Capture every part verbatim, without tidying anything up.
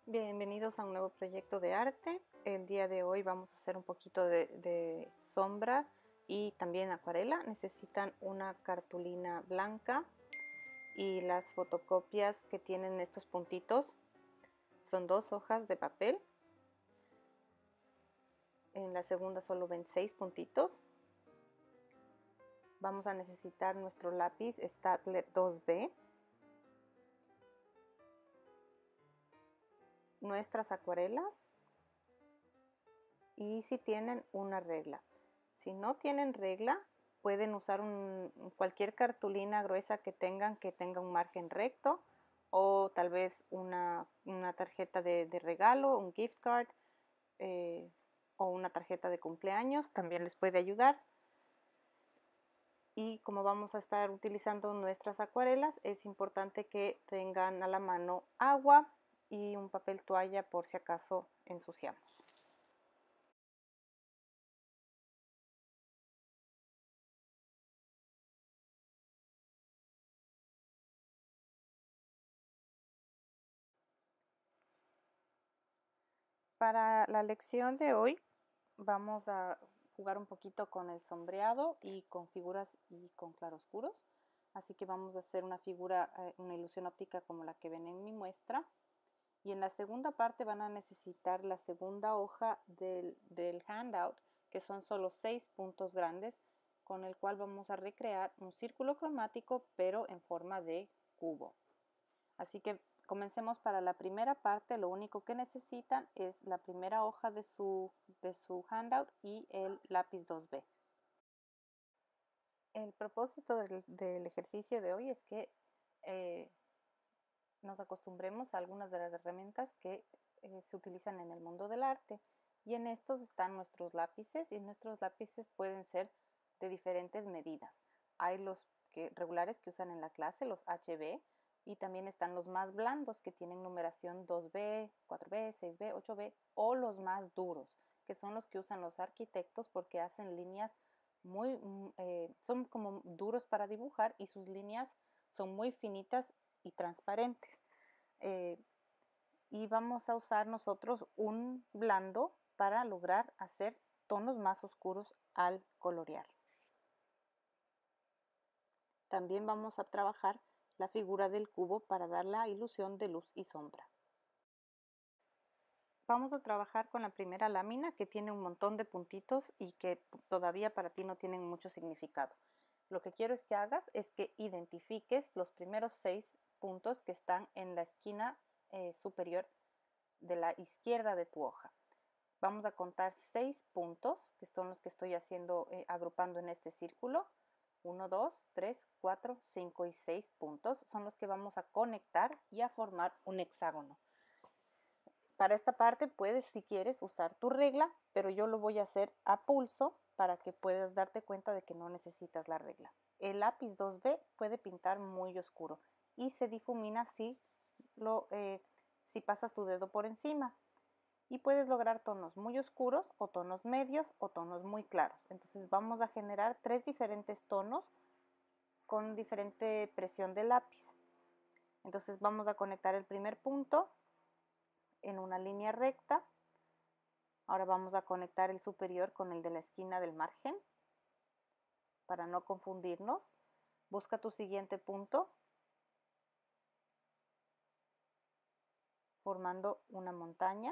Bienvenidos a un nuevo proyecto de arte. El día de hoy vamos a hacer un poquito de, de sombra y también acuarela. Necesitan una cartulina blanca y las fotocopias que tienen estos puntitos son dos hojas de papel. En la segunda solo ven seis puntitos. Vamos a necesitar nuestro lápiz Staedtler dos B, nuestras acuarelas y si tienen una regla. Si no tienen regla, pueden usar un, cualquier cartulina gruesa que tengan, que tenga un margen recto, o tal vez una, una tarjeta de, de regalo, un gift card, eh, o una tarjeta de cumpleaños, también les puede ayudar. Y como vamos a estar utilizando nuestras acuarelas, es importante que tengan a la mano agua y un papel toalla por si acaso ensuciamos. Para la lección de hoy vamos a jugar un poquito con el sombreado y con figuras y con claroscuros. Así que vamos a hacer una figura, eh, una ilusión óptica como la que ven en mi muestra. Y en la segunda parte van a necesitar la segunda hoja del, del handout, que son solo seis puntos grandes, con el cual vamos a recrear un círculo cromático pero en forma de cubo. Así que comencemos. Para la primera parte, lo único que necesitan es la primera hoja de su, de su handout y el lápiz dos B. El propósito del, del ejercicio de hoy es que eh, nos acostumbremos a algunas de las herramientas que eh, se utilizan en el mundo del arte. Y en estos están nuestros lápices, y nuestros lápices pueden ser de diferentes medidas. Hay los que, regulares que usan en la clase, los H B, y también están los más blandos que tienen numeración dos B, cuatro B, seis B, ocho B, o los más duros, que son los que usan los arquitectos porque hacen líneas muy, eh, son como duros para dibujar y sus líneas son muy finitas y transparentes. Eh, y vamos a usar nosotros un blando para lograr hacer tonos más oscuros al colorear. También vamos a trabajar la figura del cubo para dar la ilusión de luz y sombra. Vamos a trabajar con la primera lámina, que tiene un montón de puntitos y que todavía para ti no tienen mucho significado. Lo que quiero es que hagas es que identifiques los primeros seis puntos que están en la esquina eh, superior de la izquierda de tu hoja. Vamos a contar seis puntos, que son los que estoy haciendo, eh, agrupando en este círculo. uno, dos, tres, cuatro, cinco y seis puntos son los que vamos a conectar y a formar un hexágono. Para esta parte puedes, si quieres, usar tu regla, pero yo lo voy a hacer a pulso para que puedas darte cuenta de que no necesitas la regla. El lápiz dos B puede pintar muy oscuro y se difumina si, lo, eh, si pasas tu dedo por encima. Y puedes lograr tonos muy oscuros o tonos medios o tonos muy claros. Entonces vamos a generar tres diferentes tonos con diferente presión del lápiz. Entonces vamos a conectar el primer punto en una línea recta. Ahora vamos a conectar el superior con el de la esquina del margen para no confundirnos. Busca tu siguiente punto formando una montaña.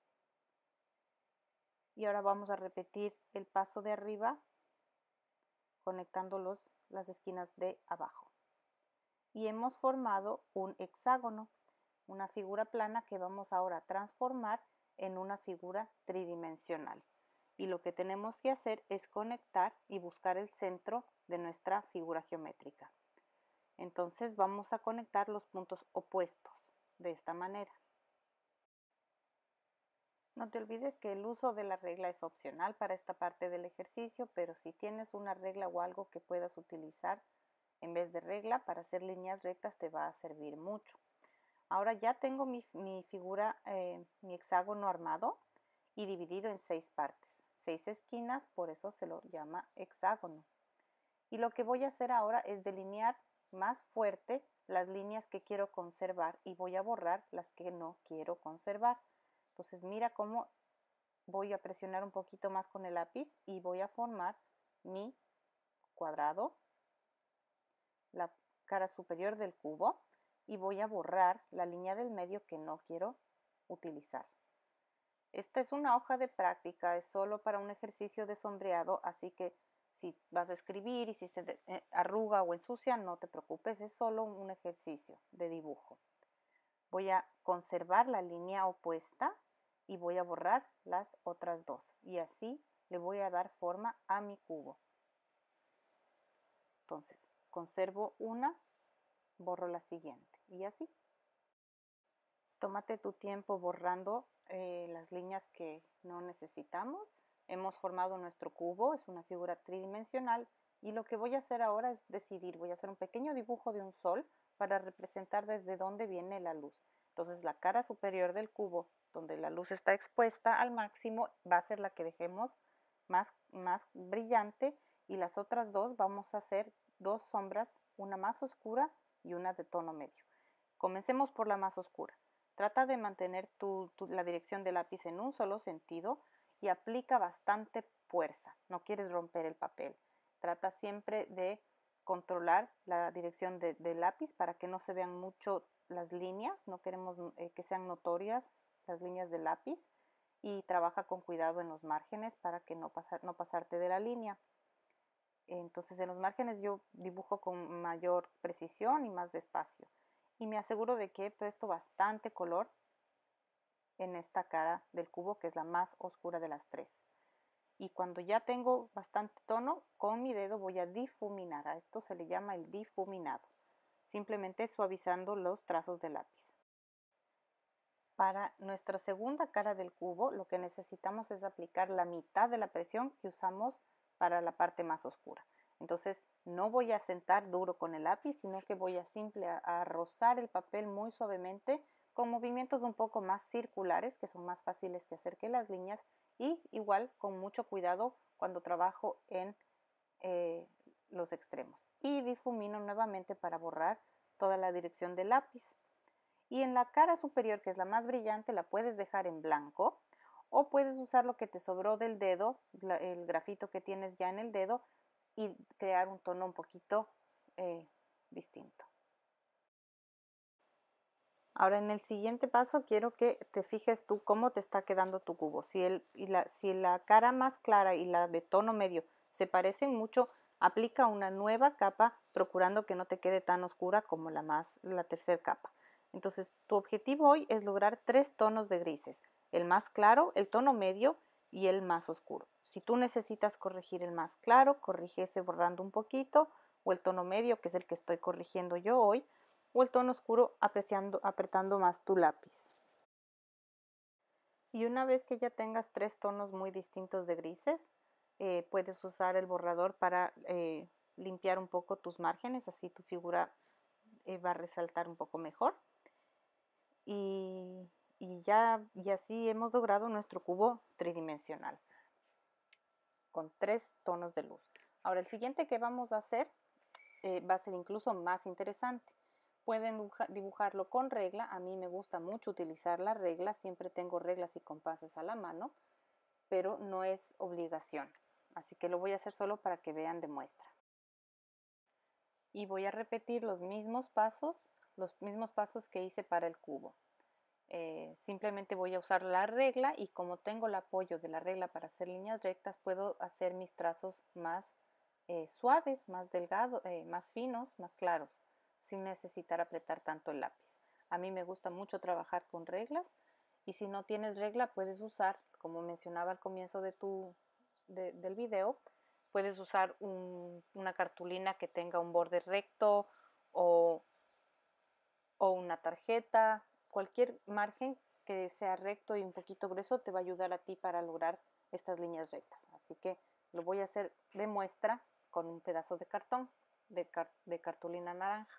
Y ahora vamos a repetir el paso de arriba conectando los, las esquinas de abajo. Y hemos formado un hexágono, una figura plana que vamos ahora a transformar en una figura tridimensional. Y lo que tenemos que hacer es conectar y buscar el centro de nuestra figura geométrica. Entonces vamos a conectar los puntos opuestos de esta manera. No te olvides que el uso de la regla es opcional para esta parte del ejercicio, pero si tienes una regla o algo que puedas utilizar en vez de regla para hacer líneas rectas te va a servir mucho. Ahora ya tengo mi, mi figura, eh, mi hexágono armado y dividido en seis partes, seis esquinas, por eso se lo llama hexágono. Y lo que voy a hacer ahora es delinear más fuerte las líneas que quiero conservar y voy a borrar las que no quiero conservar. Entonces mira cómo voy a presionar un poquito más con el lápiz y voy a formar mi cuadrado, la cara superior del cubo, y voy a borrar la línea del medio que no quiero utilizar. Esta es una hoja de práctica, es solo para un ejercicio de sombreado, así que si vas a escribir y si se arruga o ensucia, no te preocupes, es solo un ejercicio de dibujo. Voy a conservar la línea opuesta y voy a borrar las otras dos, y así le voy a dar forma a mi cubo. Entonces, conservo una, borro la siguiente, y así. Tómate tu tiempo borrando eh, las líneas que no necesitamos. Hemos formado nuestro cubo, es una figura tridimensional, y lo que voy a hacer ahora es decidir, voy a hacer un pequeño dibujo de un sol para representar desde dónde viene la luz. Entonces la cara superior del cubo, donde la luz está expuesta al máximo, va a ser la que dejemos más, más brillante, y las otras dos vamos a hacer dos sombras, una más oscura y una de tono medio. Comencemos por la más oscura. Trata de mantener tu, tu, la dirección del lápiz en un solo sentido y aplica bastante fuerza. No quieres romper el papel. Trata siempre de controlar la dirección de, del lápiz para que no se vean mucho las líneas. No queremos eh, que sean notorias las líneas del lápiz. Y trabaja con cuidado en los márgenes para que no, pasar, no pasarte de la línea. Entonces en los márgenes yo dibujo con mayor precisión y más despacio. Y me aseguro de que presto bastante color en esta cara del cubo, que es la más oscura de las tres. Y cuando ya tengo bastante tono, con mi dedo voy a difuminar. A esto se le llama el difuminado, simplemente suavizando los trazos del lápiz. Para nuestra segunda cara del cubo, lo que necesitamos es aplicar la mitad de la presión que usamos para la parte más oscura. Entonces no voy a sentar duro con el lápiz, sino que voy a simple a, a rozar el papel muy suavemente con movimientos un poco más circulares, que son más fáciles que hacer que las líneas, y igual con mucho cuidado cuando trabajo en eh, los extremos. Y difumino nuevamente para borrar toda la dirección del lápiz. Y en la cara superior, que es la más brillante, la puedes dejar en blanco, o puedes usar lo que te sobró del dedo, el grafito que tienes ya en el dedo, y crear un tono un poquito eh, distinto. Ahora en el siguiente paso quiero que te fijes tú cómo te está quedando tu cubo. Si, el, y la, si la cara más clara y la de tono medio se parecen mucho, aplica una nueva capa procurando que no te quede tan oscura como la, más, la tercera capa. Entonces tu objetivo hoy es lograr tres tonos de grises, el más claro, el tono medio y el más oscuro. Si tú necesitas corregir el más claro, corrige ese borrando un poquito, o el tono medio, que es el que estoy corrigiendo yo hoy, o el tono oscuro apreciando, apretando más tu lápiz. Y una vez que ya tengas tres tonos muy distintos de grises, eh, puedes usar el borrador para eh, limpiar un poco tus márgenes, así tu figura eh, va a resaltar un poco mejor. Y, y ya y así hemos logrado nuestro cubo tridimensional con tres tonos de luz. Ahora el siguiente que vamos a hacer eh, va a ser incluso más interesante. Pueden dibujarlo con regla, a mí me gusta mucho utilizar la regla, siempre tengo reglas y compases a la mano, pero no es obligación, así que lo voy a hacer solo para que vean de muestra. Y voy a repetir los mismos pasos, los mismos pasos que hice para el cubo. Eh, simplemente voy a usar la regla, y como tengo el apoyo de la regla para hacer líneas rectas, puedo hacer mis trazos más eh, suaves, más delgados, eh, más finos, más claros, sin necesitar apretar tanto el lápiz. A mí me gusta mucho trabajar con reglas, y si no tienes regla puedes usar, como mencionaba al comienzo de tu, de, del video, puedes usar un, una cartulina que tenga un borde recto, o, o una tarjeta. Cualquier margen que sea recto y un poquito grueso te va a ayudar a ti para lograr estas líneas rectas. Así que lo voy a hacer de muestra con un pedazo de cartón, de, car de cartulina naranja.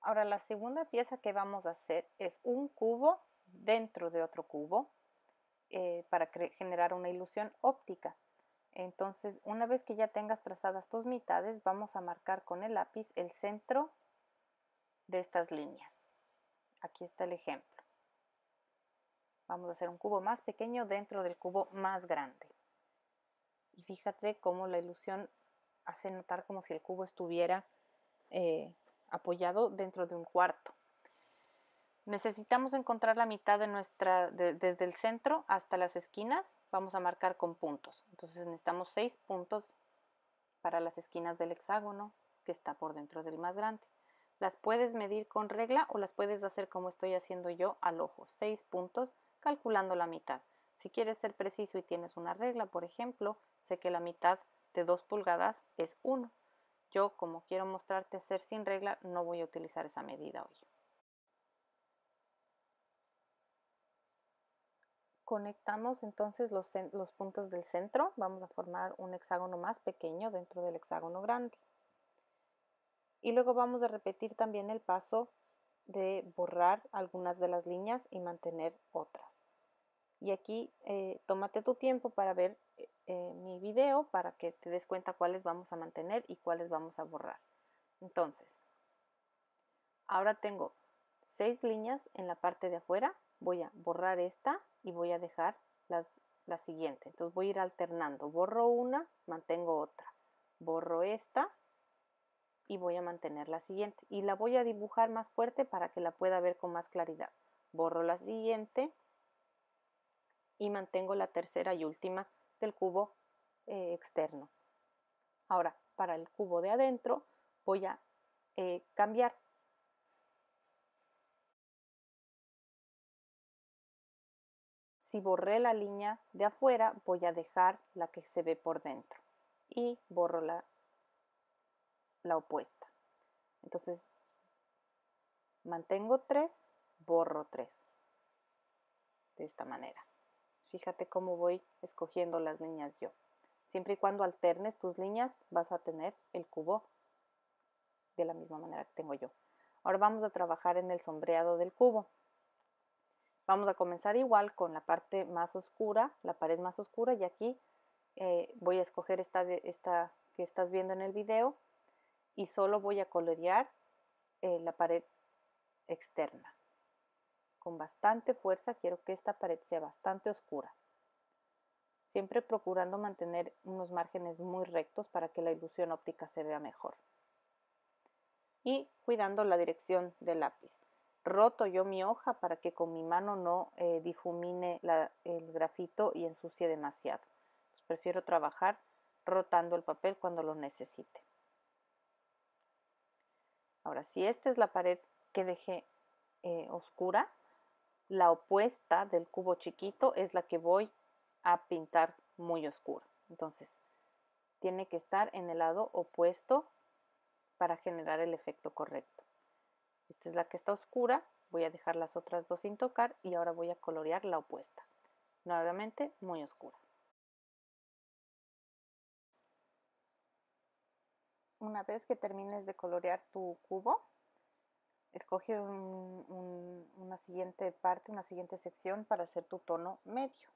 Ahora la segunda pieza que vamos a hacer es un cubo dentro de otro cubo eh, para generar una ilusión óptica. Entonces, una vez que ya tengas trazadas tus mitades, vamos a marcar con el lápiz el centro de estas líneas. Aquí está el ejemplo. Vamos a hacer un cubo más pequeño dentro del cubo más grande. Y fíjate cómo la ilusión hace notar como si el cubo estuviera eh, apoyado dentro de un cuarto. Necesitamos encontrar la mitad de nuestra, de, desde el centro hasta las esquinas. Vamos a marcar con puntos. Entonces necesitamos seis puntos para las esquinas del hexágono que está por dentro del más grande. Las puedes medir con regla o las puedes hacer como estoy haciendo yo al ojo. seis puntos calculando la mitad. Si quieres ser preciso y tienes una regla, por ejemplo, sé que la mitad de dos pulgadas es uno. Yo, como quiero mostrarte hacer sin regla, no voy a utilizar esa medida hoy. Conectamos entonces los, los puntos del centro. Vamos a formar un hexágono más pequeño dentro del hexágono grande. Y luego vamos a repetir también el paso de borrar algunas de las líneas y mantener otras. Y aquí eh, tómate tu tiempo para ver eh, mi video para que te des cuenta cuáles vamos a mantener y cuáles vamos a borrar. Entonces, ahora tengo seis líneas en la parte de afuera. Voy a borrar esta y voy a dejar las, la siguiente. Entonces voy a ir alternando. Borro una, mantengo otra. Borro esta y voy a mantener la siguiente. Y la voy a dibujar más fuerte para que la pueda ver con más claridad. Borro la siguiente y mantengo la tercera y última del cubo eh, externo. Ahora, para el cubo de adentro voy a eh, cambiar. Si borré la línea de afuera, voy a dejar la que se ve por dentro y borro la, la opuesta. Entonces, mantengo tres, borro tres. De esta manera. Fíjate cómo voy escogiendo las líneas yo. Siempre y cuando alternes tus líneas, vas a tener el cubo de la misma manera que tengo yo. Ahora vamos a trabajar en el sombreado del cubo. Vamos a comenzar igual con la parte más oscura, la pared más oscura, y aquí eh, voy a escoger esta, de, esta que estás viendo en el video y solo voy a colorear eh, la pared externa. Con bastante fuerza quiero que esta pared sea bastante oscura. Siempre procurando mantener unos márgenes muy rectos para que la ilusión óptica se vea mejor. Y cuidando la dirección del lápiz. Roto yo mi hoja para que con mi mano no eh, difumine la, el grafito y ensucie demasiado. Pues prefiero trabajar rotando el papel cuando lo necesite. Ahora, si esta es la pared que dejé eh, oscura, la opuesta del cubo chiquito es la que voy a pintar muy oscura. Entonces, tiene que estar en el lado opuesto para generar el efecto correcto. Esta es la que está oscura, voy a dejar las otras dos sin tocar y ahora voy a colorear la opuesta. Nuevamente, muy oscura. Una vez que termines de colorear tu cubo, escoge un, un, una siguiente parte, una siguiente sección para hacer tu tono medio.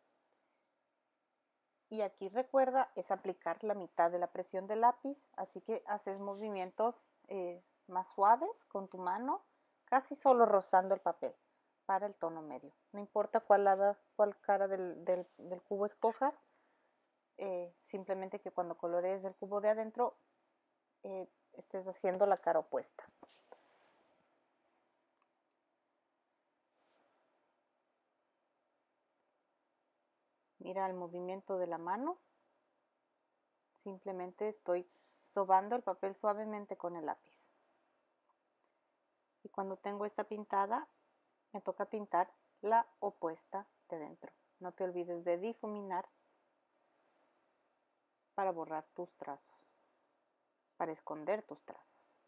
Y aquí recuerda, es aplicar la mitad de la presión del lápiz, así que haces movimientos eh, más suaves con tu mano, casi solo rozando el papel para el tono medio. No importa cuál, lado, cuál cara del, del, del cubo escojas, eh, simplemente que cuando colorees el cubo de adentro eh, estés haciendo la cara opuesta. Mira el movimiento de la mano. Simplemente estoy sobando el papel suavemente con el lápiz. Y cuando tengo esta pintada, me toca pintar la opuesta de dentro. No te olvides de difuminar para borrar tus trazos, para esconder tus trazos.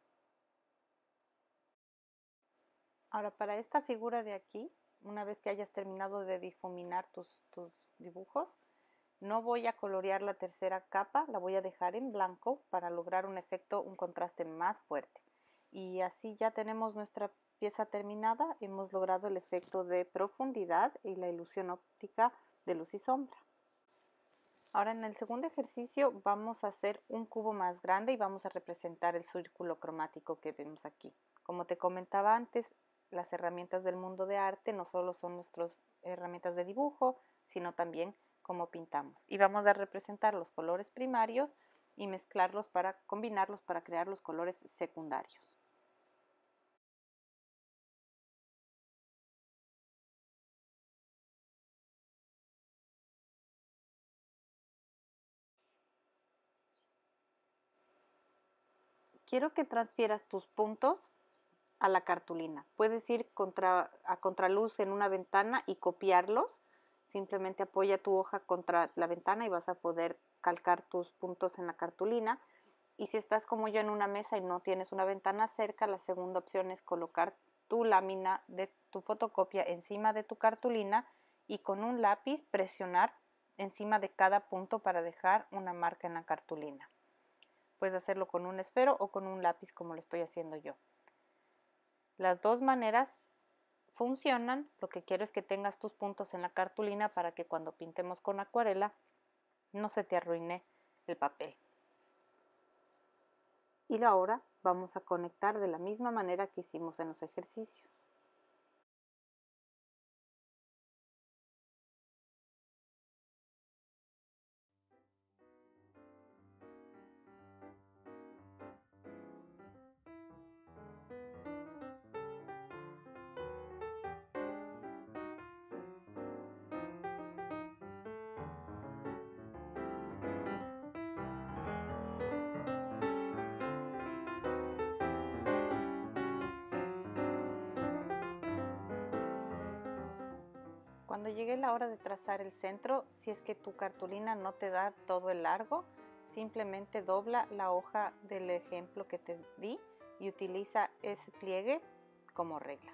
Ahora, para esta figura de aquí, una vez que hayas terminado de difuminar tus, tus dibujos, no voy a colorear la tercera capa, la voy a dejar en blanco para lograr un efecto, un contraste más fuerte. Y así ya tenemos nuestra pieza terminada. Hemos logrado el efecto de profundidad y la ilusión óptica de luz y sombra. Ahora en el segundo ejercicio vamos a hacer un cubo más grande y vamos a representar el círculo cromático que vemos aquí. Como te comentaba antes, las herramientas del mundo de arte no solo son nuestras herramientas de dibujo, sino también cómo pintamos. Y vamos a representar los colores primarios y mezclarlos para combinarlos para crear los colores secundarios. Quiero que transfieras tus puntos a la cartulina. Puedes ir contra, a contraluz en una ventana y copiarlos. Simplemente apoya tu hoja contra la ventana y vas a poder calcar tus puntos en la cartulina. Y si estás como yo en una mesa y no tienes una ventana cerca, la segunda opción es colocar tu lámina de tu fotocopia encima de tu cartulina y con un lápiz presionar encima de cada punto para dejar una marca en la cartulina. Puedes hacerlo con un esfero o con un lápiz como lo estoy haciendo yo. Las dos maneras funcionan. Lo que quiero es que tengas tus puntos en la cartulina para que cuando pintemos con acuarela no se te arruine el papel. Y ahora vamos a conectar de la misma manera que hicimos en los ejercicios. Cuando llegue la hora de trazar el centro, si es que tu cartulina no te da todo el largo, simplemente dobla la hoja del ejemplo que te di y utiliza ese pliegue como regla.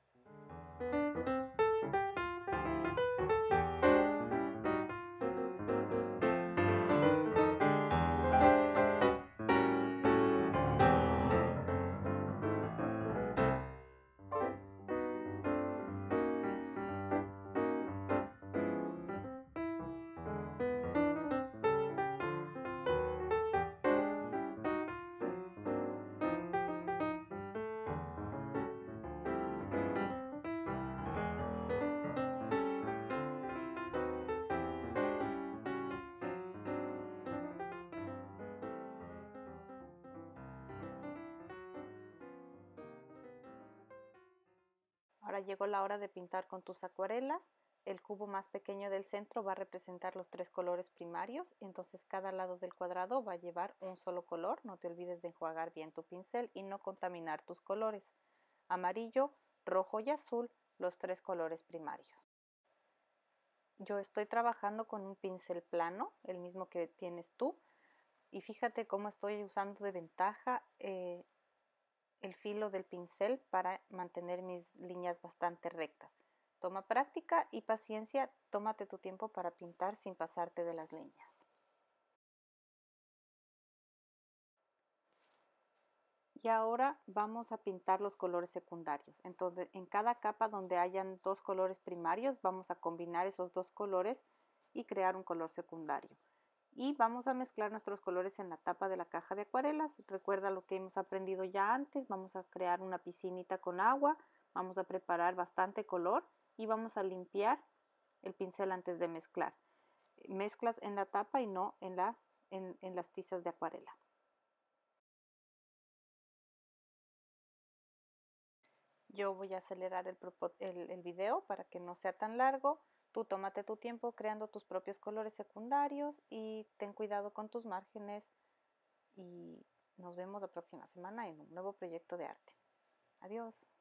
Ahora llegó la hora de pintar con tus acuarelas. El cubo más pequeño del centro va a representar los tres colores primarios, entonces cada lado del cuadrado va a llevar un solo color. No te olvides de enjuagar bien tu pincel y no contaminar tus colores. Amarillo, rojo y azul, los tres colores primarios. Yo estoy trabajando con un pincel plano, el mismo que tienes tú, y fíjate cómo estoy usando de ventaja eh, el filo del pincel para mantener mis líneas bastante rectas. Toma práctica y paciencia, tómate tu tiempo para pintar sin pasarte de las líneas. Y ahora vamos a pintar los colores secundarios. Entonces, en cada capa donde hayan dos colores primarios, vamos a combinar esos dos colores y crear un color secundario. Y vamos a mezclar nuestros colores en la tapa de la caja de acuarelas. Recuerda lo que hemos aprendido ya antes. Vamos a crear una piscinita con agua, vamos a preparar bastante color y vamos a limpiar el pincel antes de mezclar. Mezclas en la tapa y no en, la, en, en las tizas de acuarela. Yo voy a acelerar el, el, el video para que no sea tan largo. Tú tómate tu tiempo creando tus propios colores secundarios y ten cuidado con tus márgenes. Y nos vemos la próxima semana en un nuevo proyecto de arte. Adiós.